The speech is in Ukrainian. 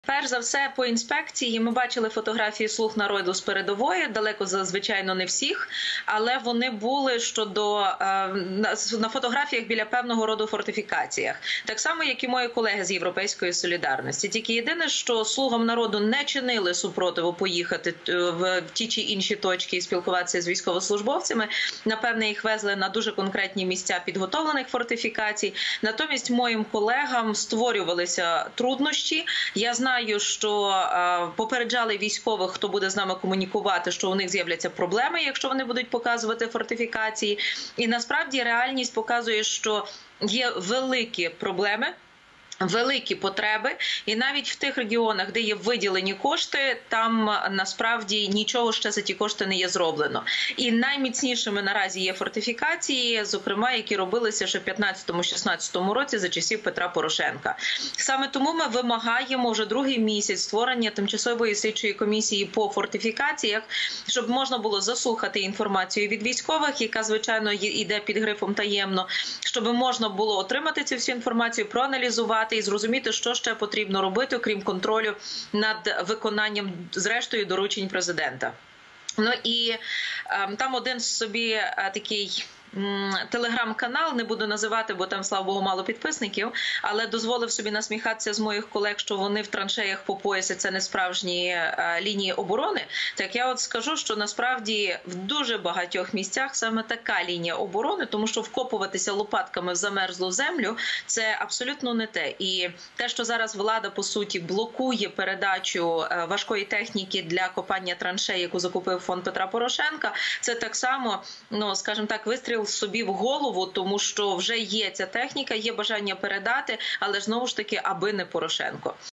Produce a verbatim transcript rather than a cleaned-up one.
Перш за все, по інспекції ми бачили фотографії «Слуг народу» з передової, далеко, звичайно, не всіх, але вони були щодо на фотографіях біля певного роду фортифікаціях. Так само, як і мої колеги з «Європейської солідарності». Тільки єдине, що «Слугам народу» не чинили супротиву поїхати в ті чи інші точки і спілкуватися з військовослужбовцями. Напевне, їх везли на дуже конкретні місця підготовлених фортифікацій. Натомість моїм колегам створювалися труднощі. Я знаю, Знаю, що е, попереджали військових, хто буде з нами комунікувати, що у них з'являться проблеми, якщо вони будуть показувати фортифікації. І насправді реальність показує, що є великі проблеми, великі потреби, і навіть в тих регіонах, де є виділені кошти, там насправді нічого ще за ті кошти не є зроблено. І найміцнішими наразі є фортифікації, зокрема, які робилися ще в п'ятнадцятому-шістнадцятому році за часів Петра Порошенка. Саме тому ми вимагаємо вже другий місяць створення тимчасової слідчої комісії по фортифікаціях, щоб можна було заслухати інформацію від військових, яка, звичайно, йде під грифом таємно, щоб можна було отримати цю всю інформацію, проаналізувати і зрозуміти, що ще потрібно робити, окрім контролю над виконанням, зрештою, доручень президента. Ну і е, там один собі е, такий телеграм-канал, не буду називати, бо там, слава Богу, мало підписників, але дозволив собі насміхатися з моїх колег, що вони в траншеях по пояс, це не справжні а, лінії оборони. Так я от скажу, що насправді в дуже багатьох місцях саме така лінія оборони, тому що вкопуватися лопатками в замерзлу землю – це абсолютно не те. І те, що зараз влада, по суті, блокує передачу важкої техніки для копання траншей, яку закупив фонд Петра Порошенка, це так само, ну, скажімо так, вистріл собі в голову, тому що вже є ця техніка, є бажання передати, але знову ж таки, аби не Порошенко.